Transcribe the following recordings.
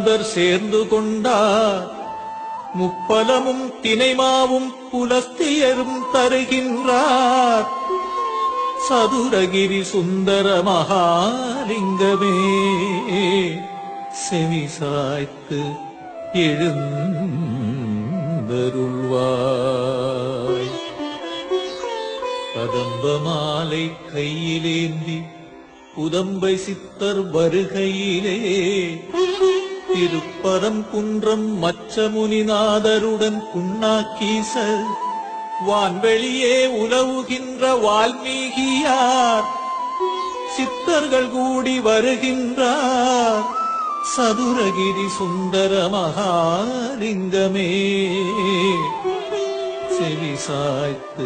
அந்தணர் சேர்ந்து கொண்டார். முப்பலமும் தினைமாவும் புலஸ்தியரும் தருகின்றார். சதுரகிரி சுந்தர மகாலிங்கமே செவிசாய்த்து எழுந்தருள்வாய். கதம்ப மாலை கையிலேந்தி புதம்பை சித்தர் வருகையிலே திருப்பரங்குன்றம் மச்சமுனிநாதருடன் புண்ணாக்கீசர் வான்வெளியே உலவுகின்ற வால்மீகியார் சித்தர்கள் கூடி வருகின்றார். சதுரகிரி சுந்தர மகாலிங்கமே செவிசாய்த்து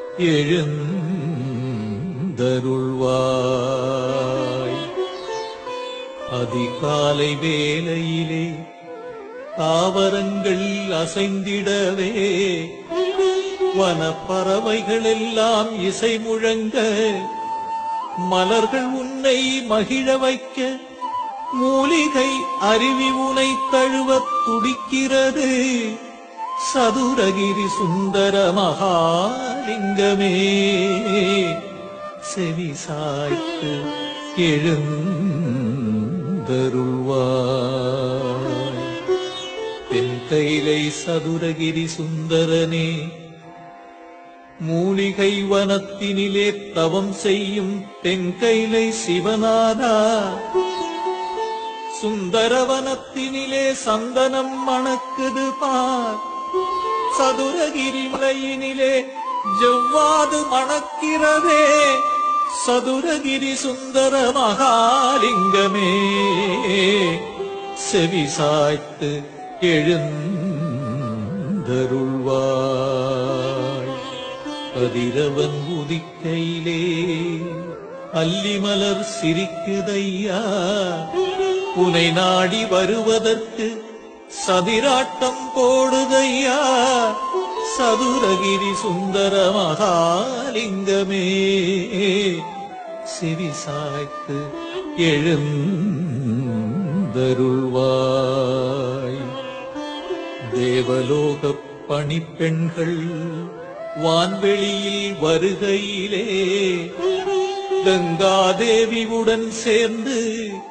எழுந்தருள்வாய். அதிகாலை வேளையிலே தாவரங்கள் அசைந்திடவே வனப்பறவைகள் எல்லாம் இசை முழங்க மலர்கள் உன்னை மகிழ வைக்க மூலிகை அருவி உனை தழுவத் துடிக்கிறது. சதுரகிரி சுந்தர மகாலிங்கமே செவிசாய்த்து எழுந்தருள்வாய். தென்கைலை சதுரகிரி சுந்தரனே மூலிகை வனத்தினிலே தவம் செய்யும் தென்கைலை சிவனாரா சுந்தரவனத்தினிலே சந்தனம் மணக்குது பார். சதுரகிரி மலையினிலே ஜவ்வாது மணக்கிறதே. சதுரகிரி சுந்தர மகாலிங்கமே செவிசாய்த்து எழுந்தருள்வாய். கதிரவன் உதிக்கையிலே அல்லிமலர் சிரிக்குதையா உனை நாடி வருவதற்கு சதிராட்டம் போடுதையா. சதுரகிரி சுந்தர மகாலிங்கமே செவிசாய்த்து எழுந்தருள்வாய். தேவலோகப் பணிப்பெண்கள் வான்வெளியில் வருகையிலே கங்காதேவியுடன் சேர்ந்து